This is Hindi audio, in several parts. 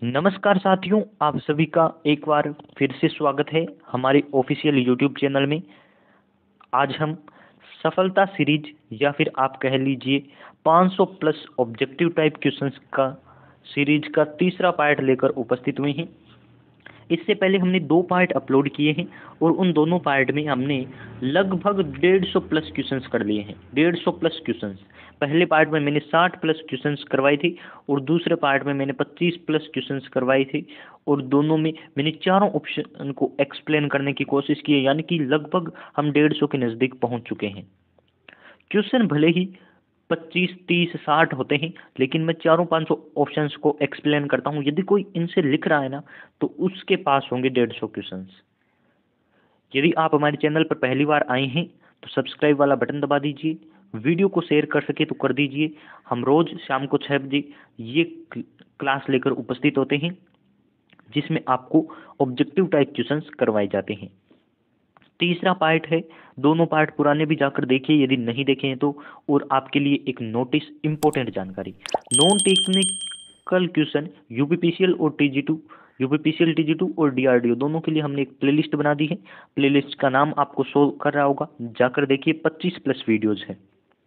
नमस्कार साथियों, आप सभी का एक बार फिर से स्वागत है हमारे ऑफिशियल यूट्यूब चैनल में। आज हम सफलता सीरीज या फिर आप कह लीजिए 500 प्लस ऑब्जेक्टिव टाइप क्वेश्चंस का सीरीज का तीसरा पार्ट लेकर उपस्थित हुए हैं। इससे पहले हमने 2 पार्ट अपलोड किए हैं और उन दोनों पार्ट में हमने लगभग 150 प्लस क्वेश्चंस कर लिए हैं। 150 प्लस क्वेश्चंस। पहले पार्ट में मैंने 60 प्लस क्वेश्चंस करवाए थे और दूसरे पार्ट में मैंने 25 प्लस क्वेश्चंस करवाए थे और दोनों में मैंने चारों ऑप्शन को एक्सप्लेन करने की कोशिश की है, यानी कि लगभग हम 150 के नज़दीक पहुंच चुके हैं। क्वेश्चन भले ही 25, 30, 60 होते हैं, लेकिन मैं चारों 500 ऑप्शंस को एक्सप्लेन करता हूँ। यदि कोई इनसे लिख रहा है ना, तो उसके पास होंगे 150 क्वेश्चंस। यदि आप हमारे चैनल पर पहली बार आए हैं तो सब्सक्राइब वाला बटन दबा दीजिए, वीडियो को शेयर कर सके तो कर दीजिए। हम रोज शाम को 6 बजे ये क्लास लेकर उपस्थित होते हैं, जिसमें आपको ऑब्जेक्टिव टाइप क्वेश्चंस करवाए जाते हैं। तीसरा पार्ट है, दोनों पार्ट पुराने भी जाकर देखिए यदि नहीं देखे हैं तो। और आपके लिए एक नोटिस, इंपॉर्टेंट जानकारी, नॉन टेक्निकल क्वेश्चन यूपीपीसीएल और टीजी2, यूपीपीसीएल टीजी2 और डीआरडीओ दोनों के लिए हमने एक प्लेलिस्ट बना दी है। प्लेलिस्ट का नाम आपको शो कर रहा होगा, जाकर देखिए। 25 प्लस वीडियोज है।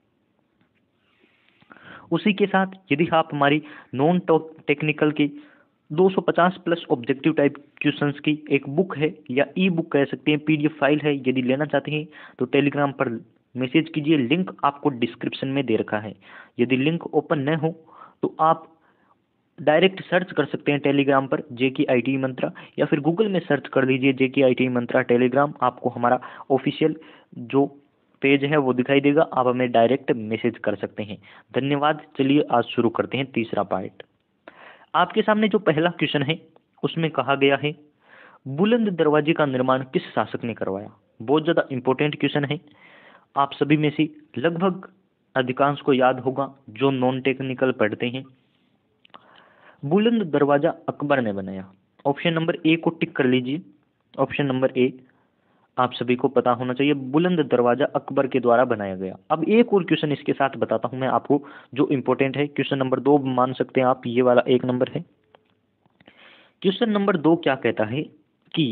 उसी के साथ यदि आप हमारी नॉन टेक्निकल की 250 प्लस ऑब्जेक्टिव टाइप क्वेश्चंस की एक बुक है, या ई बुक कह सकते हैं, पीडीएफ फाइल है, यदि लेना चाहते हैं तो टेलीग्राम पर मैसेज कीजिए। लिंक आपको डिस्क्रिप्शन में दे रखा है। यदि लिंक ओपन न हो तो आप डायरेक्ट सर्च कर सकते हैं टेलीग्राम पर जेके आईटी मंत्रा, या फिर गूगल में सर्च कर लीजिए जेके आईटी मंत्रा टेलीग्राम। आपको हमारा ऑफिशियल जो पेज है वो दिखाई देगा, आप हमें डायरेक्ट मैसेज कर सकते हैं। धन्यवाद। चलिए आज शुरू करते हैं तीसरा पार्ट। आपके सामने जो पहला क्वेश्चन है उसमें कहा गया है, बुलंद दरवाजे का निर्माण किस शासक ने करवाया। बहुत ज़्यादा इंपॉर्टेंट क्वेश्चन है। आप सभी में से लगभग अधिकांश को याद होगा जो नॉन टेक्निकल पढ़ते हैं। बुलंद दरवाजा अकबर ने बनाया। ऑप्शन नंबर ए को टिक कर लीजिए। ऑप्शन नंबर ए आप सभी को पता होना चाहिए, बुलंद दरवाजा अकबर के द्वारा बनाया गया। अब एक और क्वेश्चन इसके साथ बताता हूं मैं आपको जो इंपॉर्टेंट है। क्वेश्चन नंबर 2 मान सकते हैं आप, ये वाला 1 नंबर है। क्वेश्चन नंबर 2 क्या कहता है कि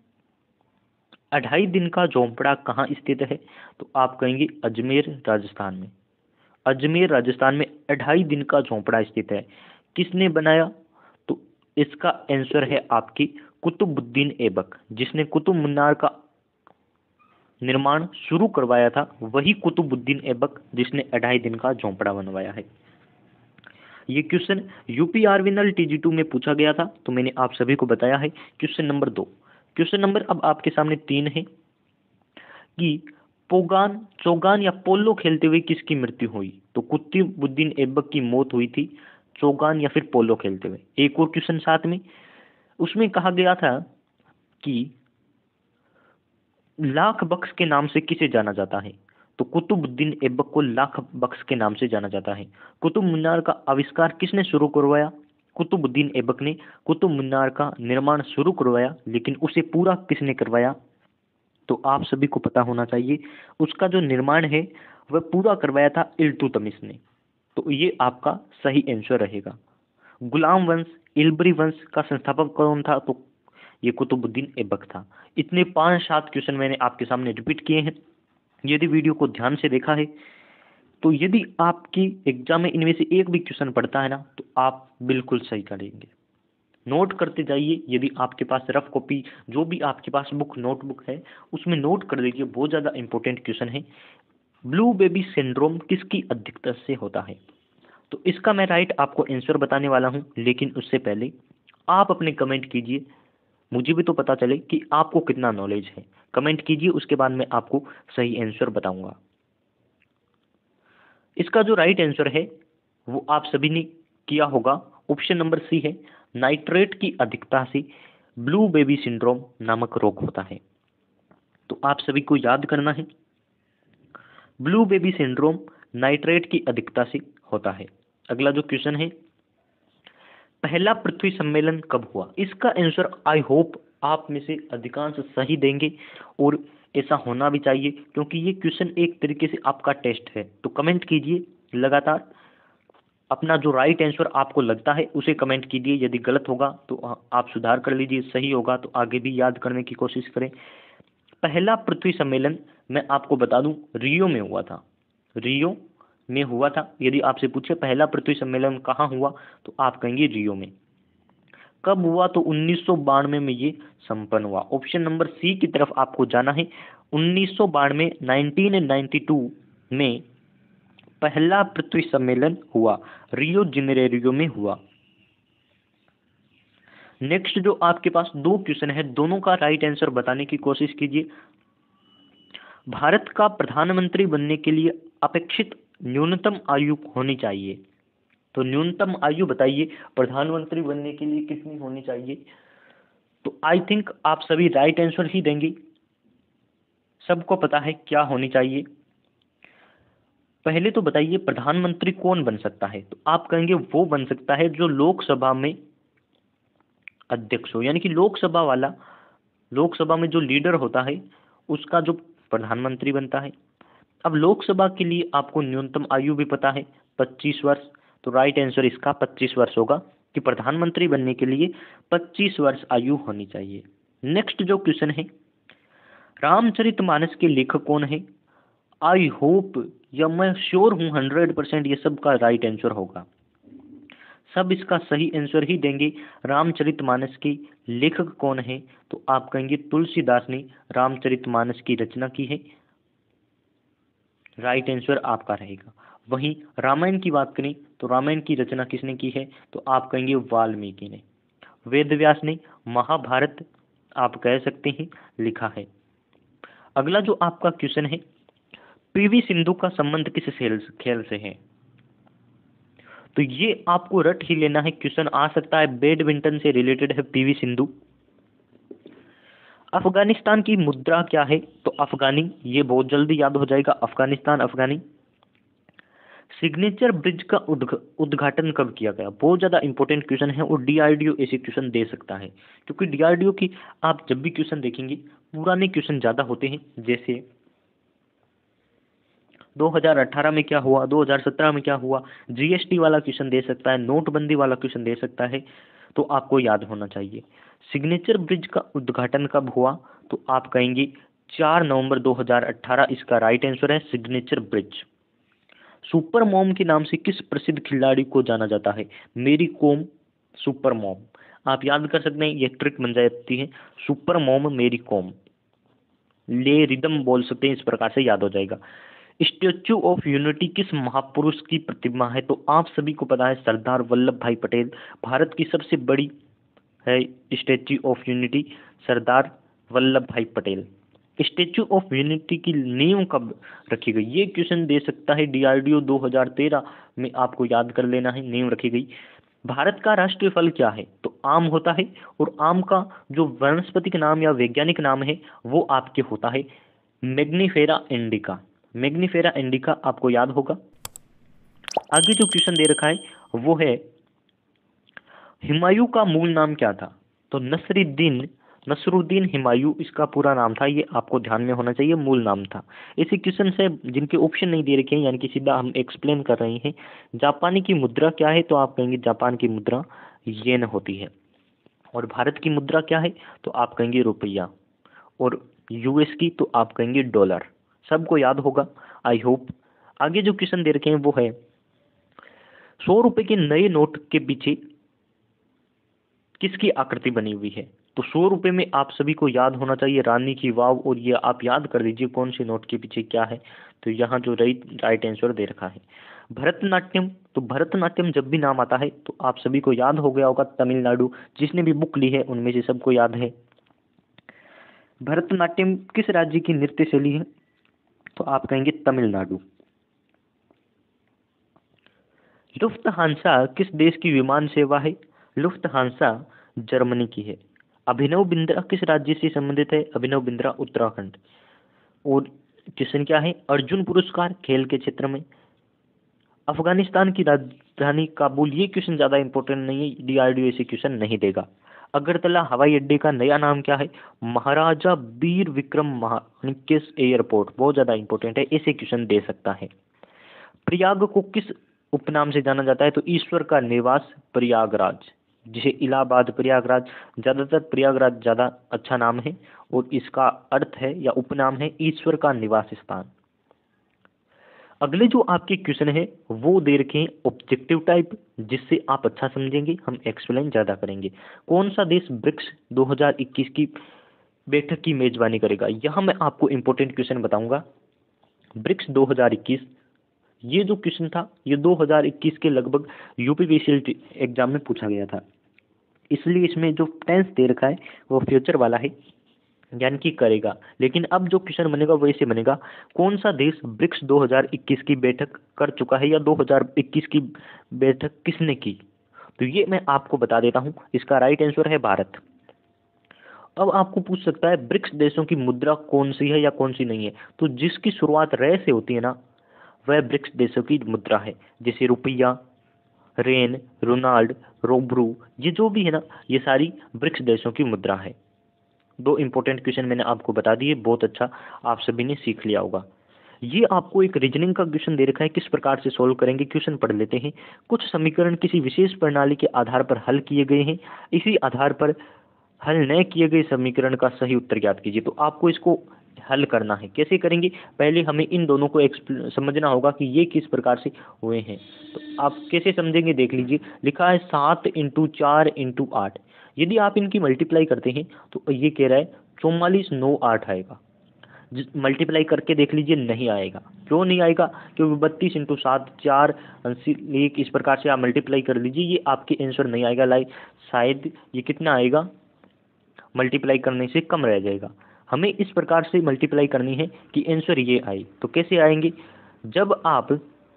2.5 दिन का झोंपड़ा कहाँ स्थित है। तो आप कहेंगे अजमेर राजस्थान में। अजमेर राजस्थान में 2.5 दिन का झोंपड़ा स्थित है। किसने बनाया? तो इसका आंसर है आपकी कुतुबुद्दीन ऐबक, जिसने कुतुब मीनार का निर्माण शुरू करवाया था। वही कुतुबुद्दीन ऐबक जिसने 2.5 दिन का झोंपड़ा बनवाया है। ये क्वेश्चन यूपीआरवीएनएल टीजी2 में पूछा गया था, तो मैंने आप सभी को बताया है। Question number 2। क्वेश्चन नंबर अब आपके सामने 3 है कि पोगान, चौगान या पोलो खेलते हुए किसकी मृत्यु हुई। तो कुतुबुद्दीन ऐबक की मौत हुई थी चौगान या फिर पोलो खेलते हुए। एक और क्वेश्चन साथ में, उसमें कहा गया था कि लाख बख्श के नाम से किसे जाना जाता है। तो कुतुबुद्दीन ऐबक को लाख बख्श के नाम से जाना जाता है। कुतुब मीनार का आविष्कार किसने शुरू करवाया? कुतुबुद्दीन ऐबक ने कुतुब मीनार का निर्माण शुरू करवाया, लेकिन उसे पूरा किसने करवाया? तो आप सभी को पता होना चाहिए, उसका जो निर्माण है वह पूरा करवाया था इल्तुतमिश ने। तो ये आपका सही आंसर रहेगा। गुलाम वंश, इल्बरी वंश का संस्थापक कौन था? तो ये कुतुबुद्दीन ऐबक था। इतने 5-7 क्वेश्चन मैंने आपके सामने रिपीट किए हैं। यदि वीडियो को ध्यान से देखा है तो यदि आपकी एग्जाम में इनमें से एक भी क्वेश्चन पढ़ता है ना, तो आप बिल्कुल सही करेंगे। नोट करते जाइए। यदि आपके पास रफ कॉपी, जो भी आपके पास बुक नोटबुक है, उसमें नोट कर लीजिए। बहुत ज़्यादा इंपॉर्टेंट क्वेश्चन है। ब्लू बेबी सिंड्रोम किसकी अधिकता से होता है? तो इसका मैं राइट आपको आंसर बताने वाला हूं, लेकिन उससे पहले आप अपने कमेंट कीजिए, मुझे भी तो पता चले कि आपको कितना नॉलेज है। कमेंट कीजिए, उसके बाद मैं आपको सही आंसर बताऊंगा। इसका जो राइट आंसर है वो आप सभी ने किया होगा। ऑप्शन नंबर सी है, नाइट्रेट की अधिकता से ब्लू बेबी सिंड्रोम नामक रोग होता है। तो आप सभी को याद करना है, ब्लू बेबी सिंड्रोम नाइट्रेट की अधिकता से होता है। अगला जो क्वेश्चन है, पहला पृथ्वी सम्मेलन कब हुआ? इसका आंसर आई होप आप में से अधिकांश सही देंगे, और ऐसा होना भी चाहिए, क्योंकि ये क्वेश्चन एक तरीके से आपका टेस्ट है। तो कमेंट कीजिए लगातार। अपना जो राइट आंसर आपको लगता है उसे कमेंट कीजिए। यदि गलत होगा तो आप सुधार कर लीजिए, सही होगा तो आगे भी याद करने की कोशिश करें। पहला पृथ्वी सम्मेलन मैं आपको बता दूं रियो में हुआ था, रियो में हुआ था। यदि आपसे पूछे पहला पृथ्वी सम्मेलन कहाँ हुआ तो आप कहेंगे रियो में। कब हुआ तो 1992 में ये संपन्न हुआ। ऑप्शन नंबर सी की तरफ आपको जाना है। 1992 1992 में पहला पृथ्वी सम्मेलन हुआ, रियो जेनेरियो में हुआ। नेक्स्ट जो आपके पास दो क्वेश्चन है, दोनों का राइट आंसर बताने की कोशिश कीजिए। भारत का प्रधानमंत्री बनने के लिए अपेक्षित न्यूनतम आयु होनी चाहिए, तो न्यूनतम आयु बताइए प्रधानमंत्री बनने के लिए कितनी होनी चाहिए। तो आई थिंक आप सभी राइट आंसर ही देंगे, सबको पता है क्या होनी चाहिए। पहले तो बताइए प्रधानमंत्री कौन बन सकता है, तो आप कहेंगे वो बन सकता है जो लोकसभा में अध्यक्ष हो, यानी कि लोकसभा में जो लीडर होता है उसका जो प्रधानमंत्री बनता है। अब लोकसभा के लिए आपको न्यूनतम आयु भी पता है 25 वर्ष, तो राइट आंसर इसका 25 वर्ष होगा कि प्रधानमंत्री बनने के लिए 25 वर्ष आयु होनी चाहिए। नेक्स्ट जो क्वेश्चन है, रामचरितमानस के लेखक कौन है। आई होप या मैं श्योर हूँ 100% ये सब का राइट आंसर होगा, सब इसका सही आंसर ही देंगे। रामचरितमानस के लेखक कौन है तो आप कहेंगे तुलसीदास ने रामचरितमानस की रचना की है, राइट आंसर आपका रहेगा। वहीं रामायण की बात करें तो रामायण की रचना किसने की है तो आप कहेंगे वाल्मीकि ने। वेदव्यास ने महाभारत आप कह सकते हैं लिखा है। अगला जो आपका क्वेश्चन है, पीवी सिंधु का संबंध किस खेल से है, तो ये आपको रट ही लेना है, क्वेश्चन आ सकता है बैडमिंटन से रिलेटेड है पीवी सिंधु। अफगानिस्तान की मुद्रा क्या है तो अफगानी, ये बहुत जल्दी याद हो जाएगा, अफगानिस्तान अफगानी। सिग्नेचर ब्रिज का उद्घाटन कब किया गया, बहुत ज़्यादा इंपॉर्टेंट क्वेश्चन है और डीआरडीओ ऐसे क्वेश्चन दे सकता है, क्योंकि डीआरडीओ की आप जब भी क्वेश्चन देखेंगे पुराने क्वेश्चन ज़्यादा होते हैं। जैसे 2018 में क्या हुआ, 2017 में क्या हुआ, जीएसटी वाला क्वेश्चन दे सकता है, नोटबंदी वाला क्वेश्चन दे सकता है, तो आपको याद होना चाहिए। सिग्नेचर ब्रिज का उद्घाटन कब हुआ तो आप कहेंगे 4 नवंबर 2018 इसका राइट आंसर है सिग्नेचर ब्रिज। सुपर मॉम के नाम से किस प्रसिद्ध खिलाड़ी को जाना जाता है, मेरी कॉम सुपर मॉम, आप याद कर सकते हैं, ये ट्रिक बन जाती है, सुपर मॉम मेरी कॉम, ले रिदम बोल सकते हैं, इस प्रकार से याद हो जाएगा। स्टेच्यू ऑफ यूनिटी किस महापुरुष की प्रतिमा है तो आप सभी को पता है सरदार वल्लभ भाई पटेल, भारत की सबसे बड़ी है Statue of Unity Sardar Vallabhbhai Patel. Statue of unity की नींव कब रखी गई, ये क्वेश्चन दे सकता है डीआरडीओ 2013 में, आपको याद कर लेना है नींव रखी गई। भारत का राष्ट्रीय फल क्या है तो आम होता है, और आम का जो वनस्पति का नाम या वैज्ञानिक नाम है वो आपके होता है मैग्नीफेरा इंडिका, मैग्नीफेरा इंडिका आपको याद होगा। आगे जो क्वेश्चन दे रखा है वो है हुमायूं का मूल नाम क्या था, तो नसरुद्दीन हुमायूं इसका पूरा नाम था, ये आपको ध्यान में होना चाहिए, मूल नाम था। ऐसे क्वेश्चन से जिनके ऑप्शन नहीं दे रखे हैं, यानी कि सीधा हम एक्सप्लेन कर रहे हैं। जापानी की मुद्रा क्या है तो आप कहेंगे जापान की मुद्रा येन होती है। और भारत की मुद्रा क्या है तो आप कहेंगे रुपया, और यूएस की तो आप कहेंगे डॉलर, सबको याद होगा आई होप। आगे जो क्वेश्चन दे रखे हैं वो है 100 रुपए के नए नोट के पीछे किसकी आकृति बनी हुई है, तो 100 रुपए में आप सभी को याद होना चाहिए रानी की वाव, और ये आप याद कर दीजिए कौन से नोट के पीछे क्या है, तो यहाँ जो राइट आंसर दे रखा है भरतनाट्यम, तो भरतनाट्यम जब भी नाम आता है तो आप सभी को याद हो गया होगा तमिलनाडु, जिसने भी बुक ली है उनमें से सबको याद है। भरतनाट्यम किस राज्य की नृत्य शैली है तो आप कहेंगे तमिलनाडु। लुफ्थहांसा किस देश की विमान सेवा है, लुफ्थहांसा जर्मनी की है। अभिनव बिंद्रा किस राज्य से संबंधित है, अभिनव बिंद्रा उत्तराखंड। और क्वेश्चन क्या है, अर्जुन पुरस्कार खेल के क्षेत्र में। अफगानिस्तान की राजधानी काबुल, ये क्वेश्चन ज़्यादा इंपॉर्टेंट नहीं है, डीआरडीओ ऐसे क्वेश्चन नहीं देगा। अगरतला हवाई अड्डे का नया नाम क्या है, महाराजा वीर विक्रम माणिक्य एयरपोर्ट, बहुत ज़्यादा इंपॉर्टेंट है, ऐसे क्वेश्चन दे सकता है। प्रयाग को किस उपनाम से जाना जाता है, तो ईश्वर का निवास प्रयागराज, जिसे इलाहाबाद प्रयागराज, ज़्यादातर प्रयागराज ज़्यादा अच्छा नाम है, और इसका अर्थ है या उपनाम है ईश्वर का निवास स्थान। अगले जो आपके क्वेश्चन है वो दे रखे हैं ऑब्जेक्टिव टाइप, जिससे आप अच्छा समझेंगे, हम एक्सप्लेन ज़्यादा करेंगे। कौन सा देश ब्रिक्स 2021 की बैठक की मेजबानी करेगा? यहाँ मैं आपको इंपॉर्टेंट क्वेश्चन बताऊंगा। ब्रिक्स 2021, ये जो क्वेश्चन था ये 2021 के लगभग यूपीपीएससी एग्जाम में पूछा गया था, इसलिए इसमें जो टेंस दे रखा है वो फ्यूचर वाला है, यानी कि करेगा। लेकिन अब जो क्वेश्चन बनेगा वो ऐसे बनेगा, कौन सा देश ब्रिक्स 2021 की बैठक कर चुका है, या 2021 की बैठक किसने की? तो ये मैं आपको बता देता हूँ, इसका राइट आंसर है भारत। अब आपको पूछ सकता है ब्रिक्स देशों की मुद्रा कौन सी है या कौन सी नहीं है, तो जिसकी शुरुआत रे से होती है ना, वह ब्रिक्स देशों की मुद्रा है। जैसे रुपया, रेन, रोनाल्ड, रोब्रू, ये जो भी है ना, ये सारी ब्रिक्स देशों की मुद्रा है। दो इंपॉर्टेंट क्वेश्चन मैंने आपको बता दिए, बहुत अच्छा, आप सभी ने सीख लिया होगा। ये आपको एक रीजनिंग का क्वेश्चन दे रखा है, किस प्रकार से सोल्व करेंगे, क्वेश्चन पढ़ लेते हैं। कुछ समीकरण किसी विशेष प्रणाली के आधार पर हल किए गए हैं, इसी आधार पर हल न किए गए समीकरण का सही उत्तर ज्ञात कीजिए। तो आपको इसको हल करना है, कैसे करेंगे? पहले हमें इन दोनों को समझना होगा कि ये किस प्रकार से हुए हैं। तो आप कैसे समझेंगे, देख लीजिए। लिखा है 7 × 4 × 8, यदि आप इनकी मल्टीप्लाई करते हैं तो ये कह रहा है 44 9 8 आएगा। मल्टीप्लाई करके देख लीजिए, नहीं आएगा। क्यों नहीं आएगा? क्योंकि 32 × 7 4 80 1, इस प्रकार से आप मल्टीप्लाई कर लीजिए, ये आपके आंसर नहीं आएगा। लाइक शायद ये कितना आएगा, मल्टीप्लाई करने से कम रह जाएगा। हमें इस प्रकार से मल्टीप्लाई करनी है कि आंसर ये आए। तो कैसे आएंगे? जब आप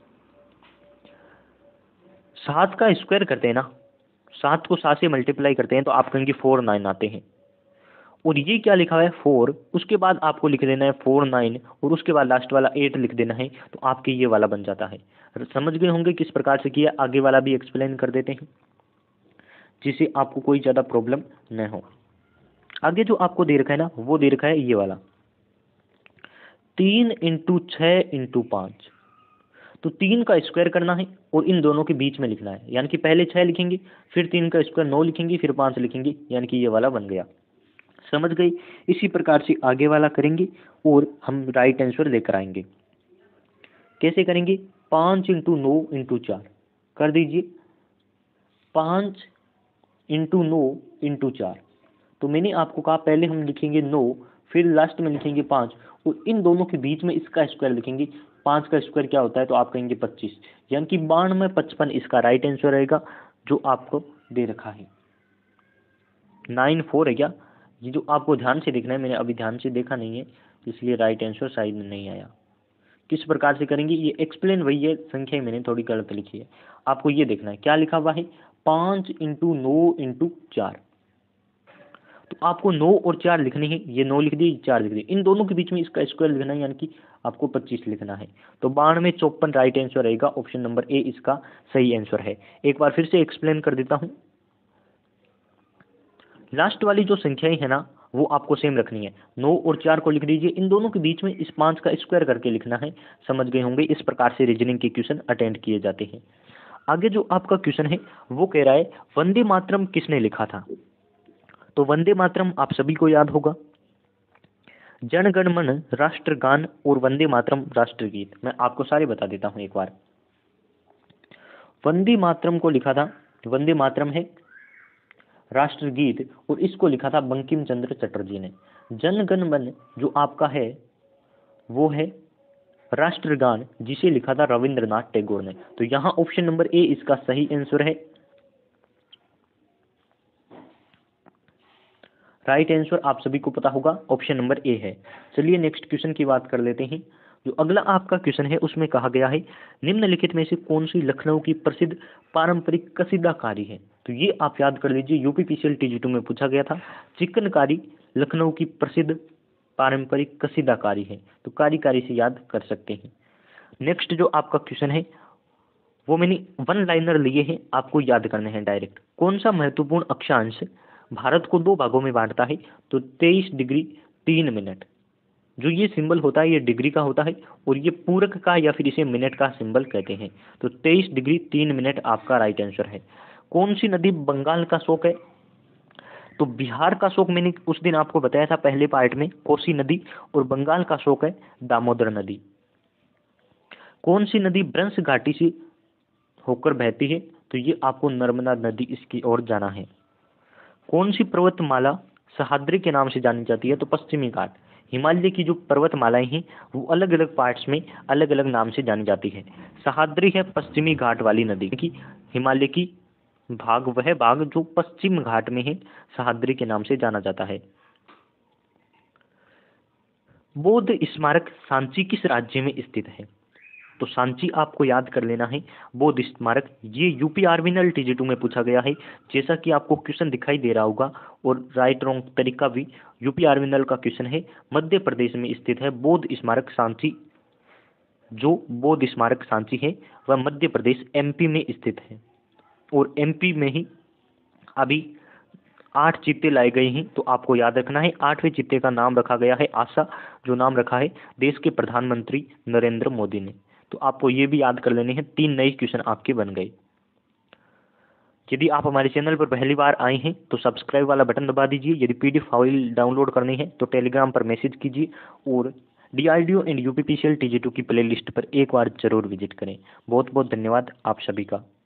7 का स्क्वायर करते हैं ना, 7 को 7 से मल्टीप्लाई करते हैं तो आप कहेंगे 4 9 आते हैं। और ये क्या लिखा है 4, उसके बाद आपको लिख देना है 4 9, और उसके बाद लास्ट वाला 8 लिख देना है, तो आपके ये वाला बन जाता है। समझ गए होंगे किस प्रकार से किया, आगे वाला भी एक्सप्लेन कर देते हैं, जिससे आपको कोई ज़्यादा प्रॉब्लम न हो। आगे जो आपको दे रखा है ना, वो दे रखा है ये वाला 3 × 6 × 5। तो 3 का स्क्वायर करना है और इन दोनों के बीच में लिखना है, यानी कि पहले 6 लिखेंगे, फिर 3 का स्क्वायर 9 लिखेंगे, फिर 5 लिखेंगे, यानी कि ये वाला बन गया। समझ गए? इसी प्रकार से आगे वाला करेंगे और हम राइट आंसर लेकर आएंगे। कैसे करेंगे? 5 × 9 × 4 कर दीजिए, 5 × 9 × 4। तो मैंने आपको कहा पहले हम लिखेंगे 9, फिर लास्ट में लिखेंगे 5, और इन दोनों के बीच में इसका स्क्वायर लिखेंगे। 5 का स्क्वायर क्या होता है, तो आप कहेंगे 25, यानी कि 92 में 55 इसका राइट आंसर रहेगा, जो आपको दे रखा है। 9 4 है क्या? ये जो आपको ध्यान से देखना है, मैंने अभी ध्यान से देखा नहीं है, इसलिए राइट आंसर शायद नहीं आया। किस प्रकार से करेंगे, ये एक्सप्लेन वही है, संख्या मैंने थोड़ी गलत लिखी है। आपको ये देखना है क्या लिखा हुआ है, 5 × 9 × 4। तो आपको 9 और 4 लिखने हैं, ये 9 लिख दिए, 4 लिख दिए, इन दोनों के बीच में इसका स्क्वायर लिखना है, यानी कि आपको 25 लिखना है। तो 92 में 54 राइट आंसर रहेगा, ऑप्शन नंबर ए इसका सही आंसर है। एक बार फिर से एक्सप्लेन कर देता हूं। लास्ट वाली जो संख्याएं है ना, वो आपको सेम रखनी है। 9 और 4 को लिख दीजिए, इन दोनों के बीच में इस 5 का स्क्वायर करके लिखना है। समझ गए होंगे, इस प्रकार से रीजनिंग के क्वेश्चन अटेंड किए जाते हैं। आगे जो आपका क्वेश्चन है वो कह रहा है वंदे मातरम किसने लिखा था? तो वंदे मातरम आप सभी को याद होगा, जन गण मन राष्ट्रगान और वंदे मातरम राष्ट्रगीत। मैं आपको सारे बता देता हूं एक बार। वंदे मातरम को लिखा था, वंदे मातरम है राष्ट्रगीत, और इसको लिखा था बंकिम चंद्र चटर्जी ने। जन गण मन जो आपका है वो है राष्ट्रगान, जिसे लिखा था रविंद्रनाथ टैगोर ने। तो यहाँ ऑप्शन नंबर ए इसका सही आंसर है। राइट आंसर आप सभी को पता होगा, ऑप्शन नंबर ए है। चलिए नेक्स्ट क्वेश्चन की बात कर लेते हैं। जो अगला आपका क्वेश्चन है उसमें कहा गया है निम्नलिखित में से कौन सी लखनऊ की प्रसिद्ध पारंपरिक कसीदाकारी है? तो ये आप याद कर लीजिए, यूपीपीसीएल TG2 में पूछा गया था। चिकनकारी लखनऊ की प्रसिद्ध पारंपरिक कसीदाकारी है, तो कारी से याद कर सकते हैं। नेक्स्ट जो आपका क्वेश्चन है वो मैंने 1 लाइनर लिए हैं, आपको याद करने हैं डायरेक्ट। कौन सा महत्वपूर्ण अक्षांश भारत को 2 भागों में बांटता है? तो 23 डिग्री 3 मिनट। जो ये सिंबल होता है ये डिग्री का होता है और ये पूरक का या फिर इसे मिनट का सिंबल कहते हैं। तो 23 डिग्री 3 मिनट आपका राइट आंसर है। कौन सी नदी बंगाल का शोक है? तो बिहार का शोक मैंने उस दिन आपको बताया था पहले पार्ट में, कोसी नदी, और बंगाल का शोक है दामोदर नदी। कौन सी नदी ब्रंश घाटी से होकर बहती है? तो ये आपको नर्मदा नदी इसकी ओर जाना है। कौन सी पर्वतमाला सह्याद्री के नाम से जानी जाती है? तो पश्चिमी घाट। हिमालय की जो पर्वतमालाएं हैं वो अलग अलग पार्ट्स में अलग अलग नाम से जानी जाती है। सह्याद्री है पश्चिमी घाट वाली नदी की, हिमालय की भाग वह भाग जो पश्चिम घाट में है, सह्याद्री के नाम से जाना जाता है। बौद्ध स्मारक सांची किस राज्य में स्थित है? तो सांची आपको याद कर लेना है। बौद्ध स्मारक ये यूपी आर्मिनल टीजी2 में पूछा गया है, जैसा कि आपको क्वेश्चन दिखाई दे रहा होगा, और राइट रॉन्ग तरीका भी यूपी आर्मिनल का क्वेश्चन है। मध्य प्रदेश में स्थित है बौद्ध स्मारक सांची। जो बौद्ध स्मारक सांची है वह मध्य प्रदेश एमपी में स्थित है, और एमपी में ही अभी 8 चीते लाए गए हैं। तो आपको याद रखना है 8वें चीते का नाम रखा गया है आशा, जो नाम रखा है देश के प्रधानमंत्री नरेंद्र मोदी ने। तो आपको ये भी याद कर लेने हैं। 3 नए क्वेश्चन आपके बन गए। यदि आप हमारे चैनल पर पहली बार आए हैं तो सब्सक्राइब वाला बटन दबा दीजिए। यदि पीडीएफ फाइल डाउनलोड करनी है तो टेलीग्राम पर मैसेज कीजिए, और डीआरडीओ एंड यूपीपीसीएल टीजी2 की प्लेलिस्ट पर एक बार जरूर विजिट करें। बहुत बहुत धन्यवाद आप सभी का।